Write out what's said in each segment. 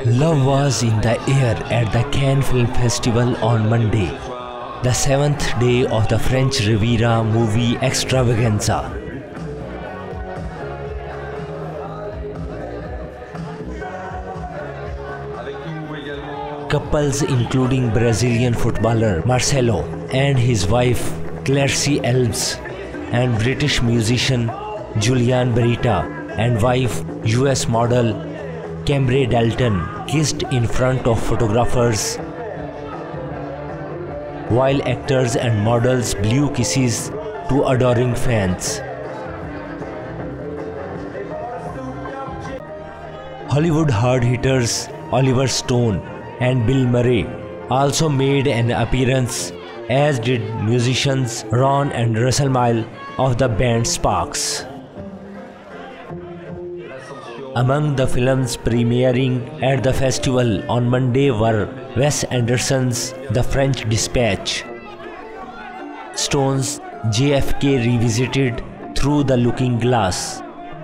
Love was in the air at the Cannes Film Festival on Monday, the 7th day of the French Riviera movie extravaganza. Couples including Brazilian footballer Marcelo and his wife Clarice Elves and British musician Julian Barita and wife US model Cambre Dalton kissed in front of photographers, while actors and models blew kisses to adoring fans. Hollywood hard hitters Oliver Stone and Bill Murray also made an appearance, as did musicians Ron and Russell Mile of the band Sparks. Among the films premiering at the festival on Monday were Wes Anderson's The French Dispatch, Stone's JFK Revisited Through the Looking Glass,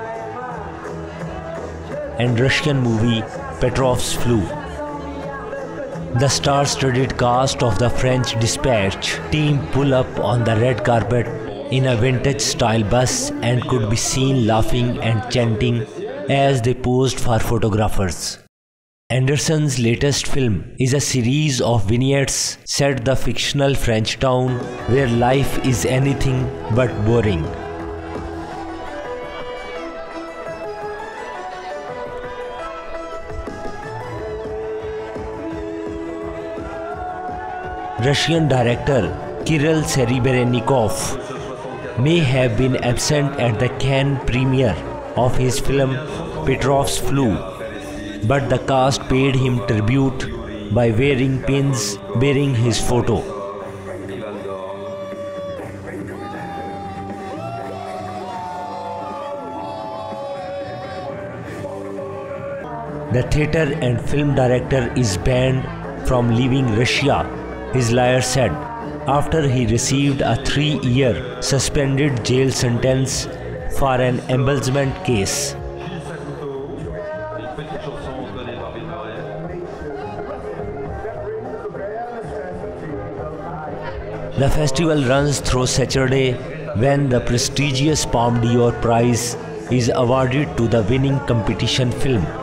and Russian movie Petrov's Flu. The star-studded cast of The French Dispatch team pull up on the red carpet in a vintage-style bus and could be seen laughing and chanting as they posed for photographers. Anderson's latest film is a series of vignettes set the fictional French town where life is anything but boring. Russian director Kirill Serebrennikov may have been absent at the Cannes premiere of his film Petrov's Flu, but the cast paid him tribute by wearing pins bearing his photo. The theatre and film director is banned from leaving Russia, his lawyer said, after he received a 3-year suspended jail sentence for an embezzlement case. The festival runs through Saturday, when the prestigious Palme d'Or prize is awarded to the winning competition film.